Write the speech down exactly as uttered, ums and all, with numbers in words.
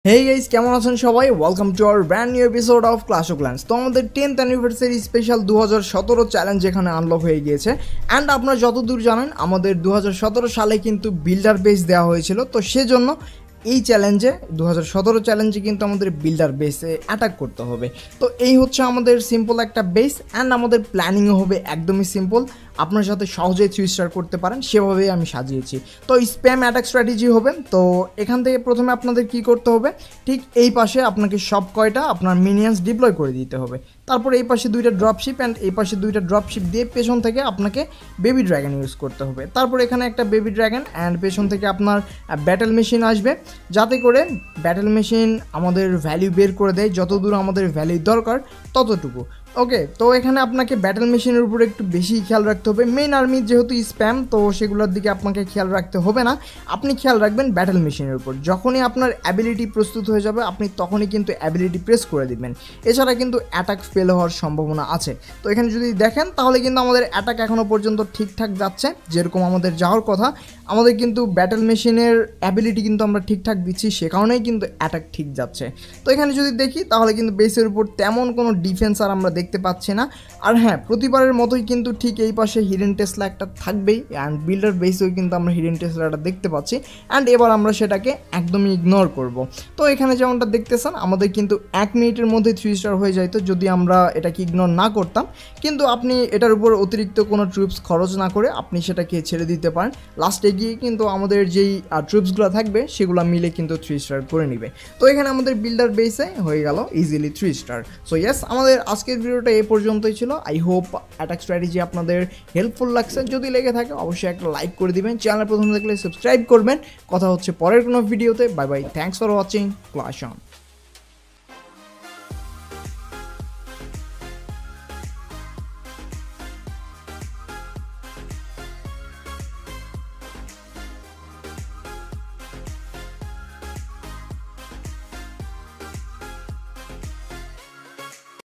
Hey guys, কেমন আছেন সবাই? Welcome to our brand new episode of Clash of Clans. তো আমাদের টেন্থ অ্যানিভার্সারি স্পেশাল দু হাজার সতেরো চ্যালেঞ্জ এখানে আনলক হয়ে গিয়েছে। অ্যান্ড আপনারা যতদূর জানেন আমাদের দু হাজার সতেরো সালে কিন্তু বিল্ডার বেস দেওয়া হয়েছিল। তো সেজন্য এই চ্যালেঞ্জে দু হাজার সতেরো চ্যালেঞ্জে কিন্তু আমাদের বিল্ডার বেসে অ্যাটাক করতে হবে। তো এই হচ্ছে আমাদের সিম্পল একটা বেস অ্যান্ড আমাদের প্ল্যানিংও হবে একদমই সিম্পল, আপনার সাথে সহজেই থ্রি স্টার করতে পারেন সেভাবেই আমি সাজিয়েছি। তো স্প্যাম অ্যাটাক স্ট্র্যাটেজি হবে। তো এখান থেকে প্রথমে আপনাদের কি করতে হবে, ঠিক এই পাশে আপনাকে সব কয়টা আপনার মিনিয়ন্স ডিপ্লয় করে দিতে হবে। তারপর এই পাশে দুইটা ড্রপশিপ অ্যান্ড এই পাশে দুইটা ড্রপশিপ দিয়ে পেছন থেকে আপনাকে বেবি ড্র্যাগন ইউজ করতে হবে। তারপর এখানে একটা বেবি ড্র্যাগন অ্যান্ড পেছন থেকে আপনার ব্যাটেল মেশিন আসবে, যাতে করে ব্যাটেল মেশিন আমাদের ভ্যালু বের করে দেয়, যত দূর আমাদের ভ্যালু দরকার ততটুকু। ওকে, তো এখানে আপনাকে ব্যাটেল মেশিনের উপরে একটু বেশি খেয়াল রাখতে হবে। মেইন আর্মি যেহেতু স্প্যাম, তো সেগুলোর দিকে আপনাকে খেয়াল রাখতে হবে না, আপনি খেয়াল রাখবেন ব্যাটেল মেশিনের উপর। যখনই আপনার অ্যাবিলিটি প্রস্তুত হয়ে যাবে আপনি তখনই কিন্তু অ্যাবিলিটি প্রেস করে দিবেন, এছাড়া কিন্তু অ্যাটাক ফেল হওয়ার সম্ভাবনা আছে। তো এখানে যদি দেখেন তাহলে কিন্তু আমাদের অ্যাটাক এখনও পর্যন্ত ঠিকঠাক যাচ্ছে, যেরকম আমাদের যাওয়ার কথা। আমাদের কিন্তু ব্যাটেল মেশিনের অ্যাবিলিটি কিন্তু আমরা ঠিকঠাক দিচ্ছি, সে কারণেই কিন্তু অ্যাটাক ঠিক যাচ্ছে। তো এখানে যদি দেখি তাহলে কিন্তু বেসের উপর তেমন কোনো ডিফেন্স আর আমরা দেখতে পাচ্ছি না। আর হ্যাঁ, প্রতিবারের মতোই কিন্তু ঠিক এই পাশে হিডেন টেসলা একটা থাকবেই, অ্যান্ড বিল্ডার বেসেও কিন্তু আমরা হিডেন টেসলাটা দেখতে পাচ্ছি। অ্যান্ড এবার আমরা সেটাকে একদমই ইগনোর করব। তো এখানে যেমনটা দেখতেছেন আমাদের কিন্তু এক মিনিটের মধ্যে থ্রি স্টার হয়ে যাইতো যদি আমরা এটাকে ইগনোর না করতাম। কিন্তু আপনি এটার উপর অতিরিক্ত কোনো ট্রুপস খরচ না করে আপনি সেটাকে ছেড়ে দিতে পারেন। লাস্টে গিয়ে কিন্তু আমাদের যেই ট্রুপসগুলো থাকবে সেগুলো মিলে কিন্তু থ্রি স্টার করে নেবে। তো এখানে আমাদের বিল্ডার বেসে হয়ে গেল easily three star. So yes, আমাদের আজকের ভিডিওটা এই পর্যন্তই ছিল। আই হোপ অ্যাটাক স্ট্র্যাটেজি আপনাদের হেল্পফুল লাগছে। যদি লেগে থাকে অবশ্যই একটা লাইক করে দিবেন, চ্যানেল প্রথম দেখলে সাবস্ক্রাইব করবেন। কথা হচ্ছে পরের কোনো ভিডিওতে। Bye bye, thanks for watching Clash on.